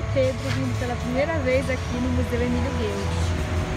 Pedro vindo pela primeira vez aqui no Museu Emílio Guild.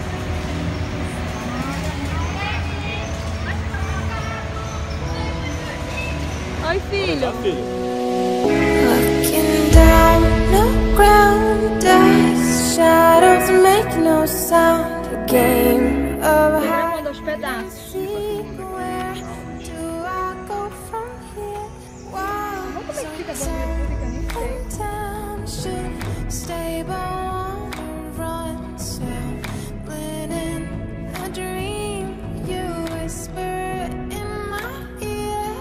Oi, filho! Olá, filho! Looking down the ground as shadows make no sound. A game of hide Gravando aos pedaços. and seek. Where do I go from here? Como é que fica a Walls bandeira pública? Nem sei. on town should stay, but wanna run. Stumbling in a dream, you whisper in my ear.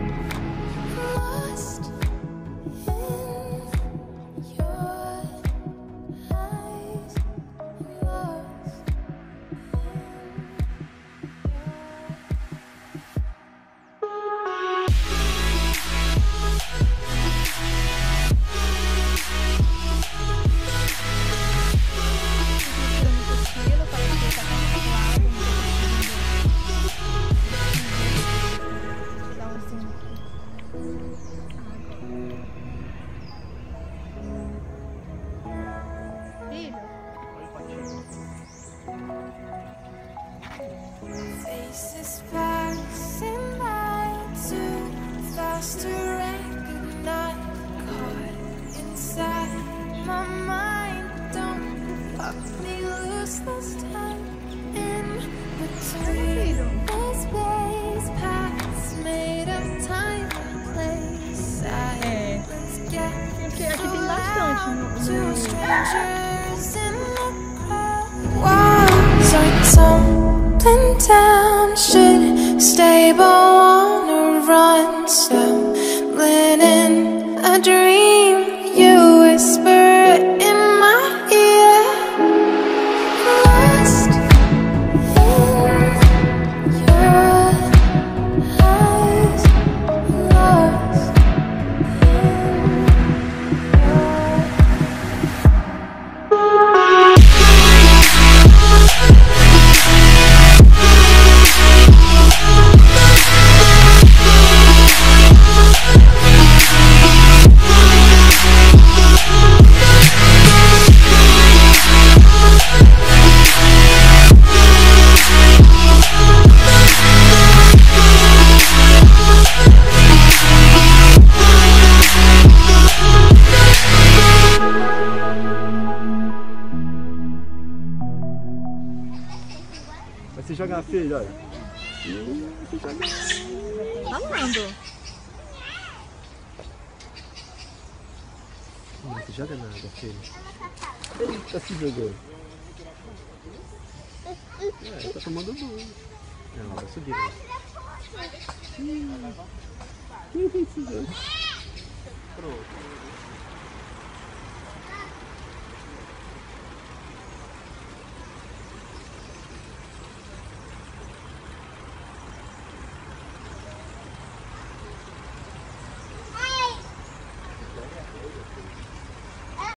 Lost in your eyes, lost faces passing by too fast to recognize. Caught inside my mind, don't fuck me loose this time. In between the space paths made of time and place. Silence gets Aqui tem bastante to strangers in the crowd. Walls are tumbling down, should stay but wanna run. Stumbling in a dream, you whisper in my ear. Lost in your eyes, lost Vai se jogar, filho, olha. Vai se jogar. Falando. Não se joga nada, filho. Ele tá se jogando. Tá tomando banho. Não, vai subir. Pronto.